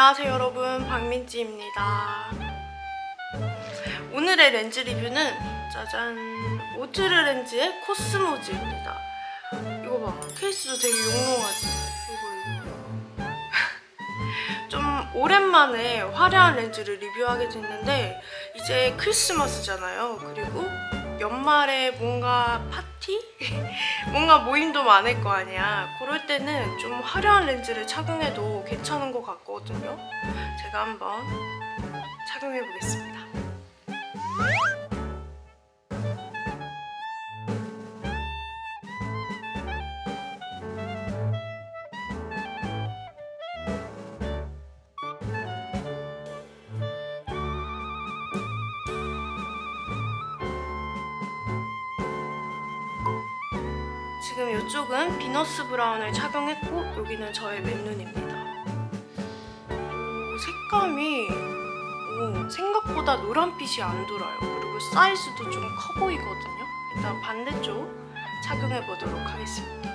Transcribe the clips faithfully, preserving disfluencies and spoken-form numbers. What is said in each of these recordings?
안녕하세요 여러분, 박민지입니다. 오늘의 렌즈 리뷰는 짜잔, 오트르 렌즈의 코스모즈입니다. 이거 봐, 케이스도 되게 용롱하지? 이거 이거 좀 오랜만에 화려한 렌즈를 리뷰하게 됐는데 이제 크리스마스잖아요. 그리고 연말에 뭔가 파티? 뭔가 모임도 많을 거 아니야. 그럴 때는 좀 화려한 렌즈를 착용해도 괜찮은 것 같거든요. 제가 한번 착용해 보겠습니다. 지금 이쪽은 비너스 브라운을 착용했고 여기는 저의 맨눈입니다. 오, 색감이 오, 생각보다 노란빛이 안 돌아요. 그리고 사이즈도 좀 커 보이거든요. 일단 반대쪽 착용해 보도록 하겠습니다.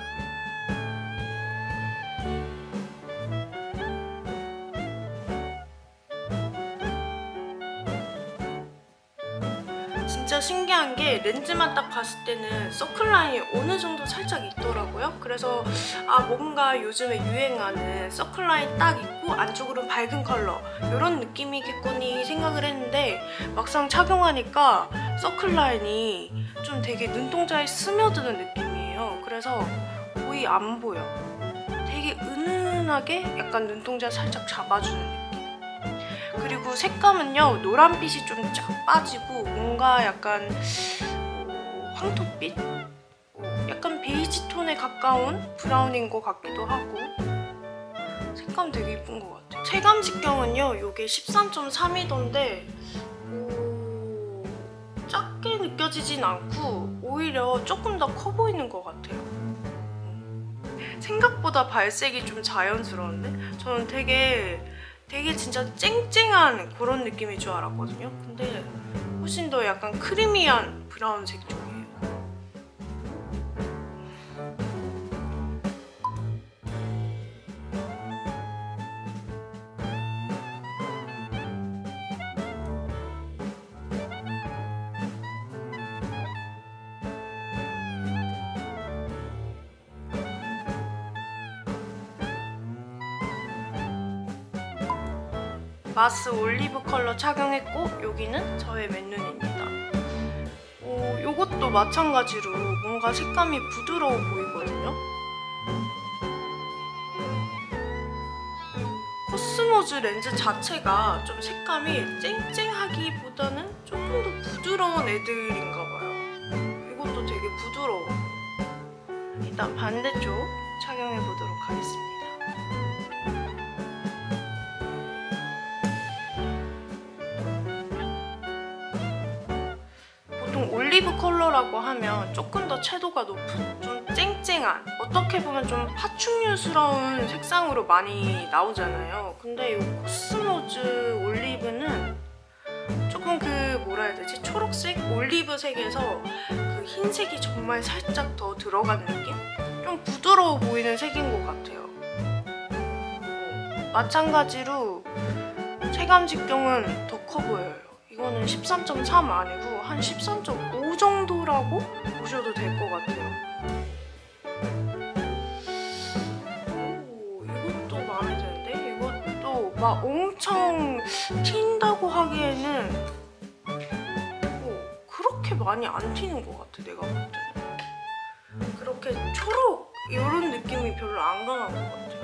진짜 신기한 게 렌즈만 딱 봤을 때는 서클라인이 어느 정도 살짝 있더라고요. 그래서 아 뭔가 요즘에 유행하는 서클라인 딱 있고 안쪽으로 밝은 컬러 이런 느낌이겠거니 생각을 했는데 막상 착용하니까 서클라인이 좀 되게 눈동자에 스며드는 느낌이에요. 그래서 거의 안 보여. 되게 은은하게 약간 눈동자 살짝 잡아주는 느낌. 그리고 색감은요, 노란빛이 좀 쫙 빠지고 뭔가 약간 어, 황토빛? 어, 약간 베이지 톤에 가까운 브라운인 것 같기도 하고 색감 되게 예쁜 것 같아요. 체감 직경은요, 이게 십삼 점 삼이던데 오, 작게 느껴지진 않고 오히려 조금 더 커 보이는 것 같아요. 생각보다 발색이 좀 자연스러운데? 저는 되게 되게 진짜 쨍쨍한 그런 느낌일 줄 알았거든요. 근데 훨씬 더 약간 크리미한 브라운색 쪽이에요. 마스 올리브 컬러 착용했고 여기는 저의 맨눈입니다. 오, 요것도 마찬가지로 뭔가 색감이 부드러워 보이거든요. 코스모즈 렌즈 자체가 좀 색감이 쨍쨍하기보다는 조금 더 부드러운 애들인가 봐요. 이것도 되게 부드러워. 일단 반대쪽 착용해 보도록 하겠습니다. 올리브 컬러라고 하면 조금 더 채도가 높은 좀 쨍쨍한, 어떻게 보면 좀 파충류스러운 색상으로 많이 나오잖아요. 근데 이 코스모즈 올리브는 조금 그 뭐라 해야 되지? 초록색? 올리브색에서 그 흰색이 정말 살짝 더 들어간 느낌? 좀 부드러워 보이는 색인 것 같아요. 어, 마찬가지로 체감 직경은 더 커 보여요. 이거는 십삼 점 삼 아니고 한 십삼 점 오 정도라고 보셔도 될 것 같아요. 오, 이것도 마음에 드는데? 이것도 막 엄청 튄다고 하기에는 오, 그렇게 많이 안 튀는 것 같아, 내가 볼 때는. 그렇게 초록 이런 느낌이 별로 안 강한 것 같아요.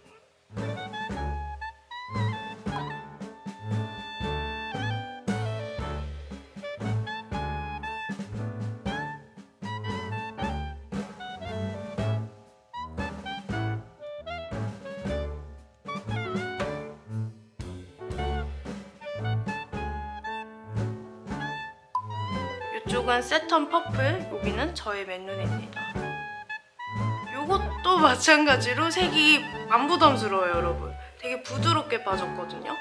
이쪽은 세턴 퍼플, 여기는 저의 맨눈입니다. 이것도 마찬가지로 색이 안 부담스러워요, 여러분. 되게 부드럽게 빠졌거든요.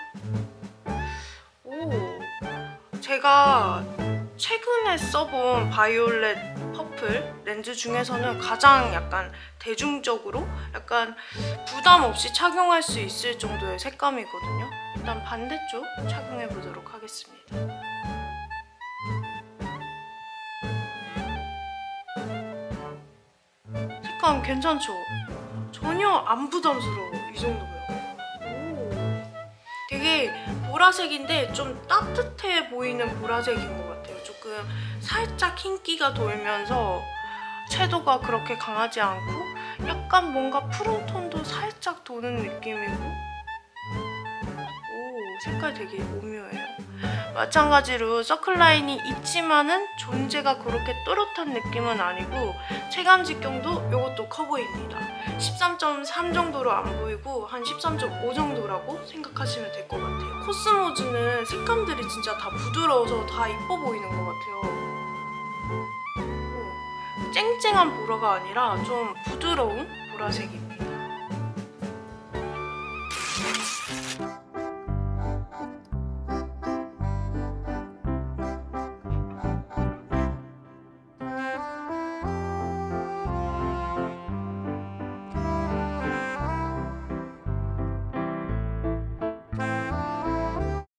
오, 제가 최근에 써본 바이올렛 퍼플 트리플 렌즈 중에서는 가장 약간 대중적으로 약간 부담 없이 착용할 수 있을 정도의 색감이거든요. 일단 반대쪽 착용해 보도록 하겠습니다. 색감 괜찮죠? 전혀 안 부담스러워. 이 정도면. 되게 보라색인데 좀 따뜻해 보이는 보라색인 것 같아요. 조금 살짝 흰기가 돌면서 채도가 그렇게 강하지 않고 약간 뭔가 푸른 톤도 살짝 도는 느낌이고, 오, 색깔 되게 오묘해요. 마찬가지로 서클라인이 있지만은 존재가 그렇게 또렷한 느낌은 아니고 체감 직경도 이것도 커 보입니다. 십삼 점 삼 정도로 안 보이고 한 십삼 점 오 정도라고 생각하시면 될 것 같아요. 코스모즈는 색감들이 진짜 다 부드러워서 다 이뻐 보이는 것 같아요. 오, 쨍쨍한 보라가 아니라 좀 부드러운 보라색입니다.